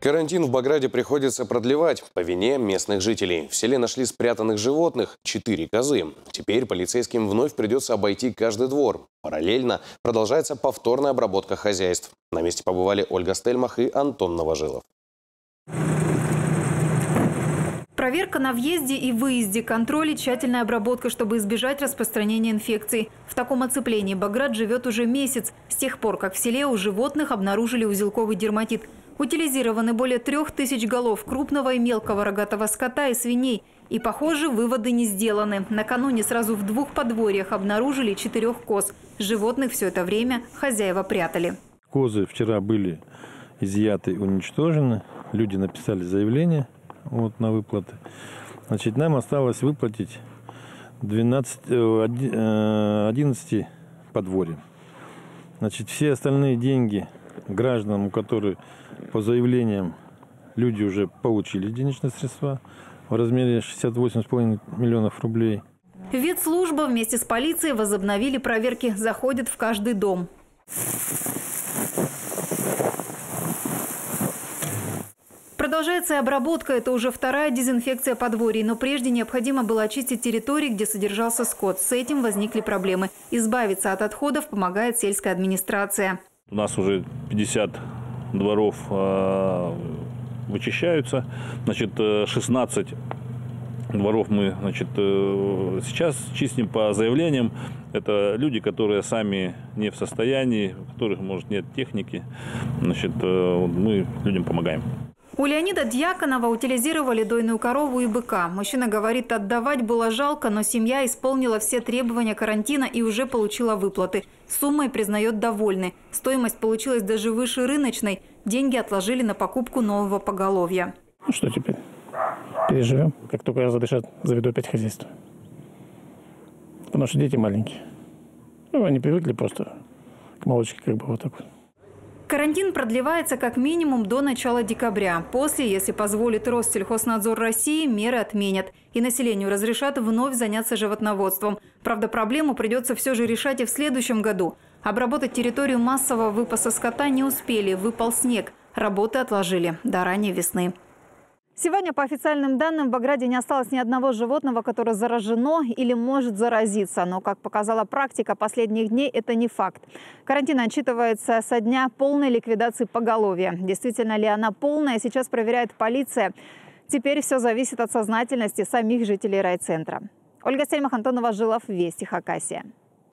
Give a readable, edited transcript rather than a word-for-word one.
Карантин в Баграде приходится продлевать по вине местных жителей. В селе нашли спрятанных животных – 4 козы. Теперь полицейским вновь придется обойти каждый двор. Параллельно продолжается повторная обработка хозяйств. На месте побывали Ольга Стельмах и Антон Новожилов. Проверка на въезде и выезде, контроль и тщательная обработка, чтобы избежать распространения инфекций. В таком оцеплении Баграт живет уже месяц, с тех пор, как в селе у животных обнаружили узелковый дерматит. Утилизированы более 3000 голов крупного и мелкого рогатого скота и свиней. И, похоже, выводы не сделаны. Накануне сразу в 2 подворьях обнаружили 4 коз. Животных все это время хозяева прятали. Козы вчера были изъяты и уничтожены. Люди написали заявление на выплаты. Значит, нам осталось выплатить 11 подворьям. Значит, все остальные деньги гражданам, у которых по заявлениям люди уже получили денежные средства в размере 68,5 миллионов рублей. Ветслужба вместе с полицией возобновили проверки, заходят в каждый дом. Продолжается и обработка. Это уже 2-я дезинфекция подворий. Но прежде необходимо было очистить территории, где содержался скот. С этим возникли проблемы. Избавиться от отходов помогает сельская администрация. У нас уже 50 дворов вычищаются. Значит, 16 дворов мы сейчас чистим по заявлениям. Это люди, которые сами не в состоянии, у которых, может, нет техники. Значит, мы людям помогаем. У Леонида Дьяконова утилизировали дойную корову и быка. Мужчина говорит, отдавать было жалко, но семья исполнила все требования карантина и уже получила выплаты. Суммой, признает, довольны. Стоимость получилась даже выше рыночной. Деньги отложили на покупку нового поголовья. Ну что теперь? Переживем. Как только разрешат, заведу опять хозяйство. Потому что дети маленькие. Они привыкли просто к молочке, вот так вот. Карантин продлевается как минимум до начала декабря. После, если позволит Россельхознадзор России, меры отменят. И населению разрешат вновь заняться животноводством. Правда, проблему придется все же решать и в следующем году. Обработать территорию массового выпаса скота не успели. Выпал снег. Работы отложили до ранней весны. Сегодня, по официальным данным, в Баграде не осталось ни одного животного, которое заражено или может заразиться. Но, как показала практика последних дней, это не факт. Карантин отчитывается со дня полной ликвидации поголовья. Действительно ли она полная, сейчас проверяет полиция. Теперь все зависит от сознательности самих жителей райцентра. Ольга Стельмах, Антон Новожилов, Вести, Хакасия.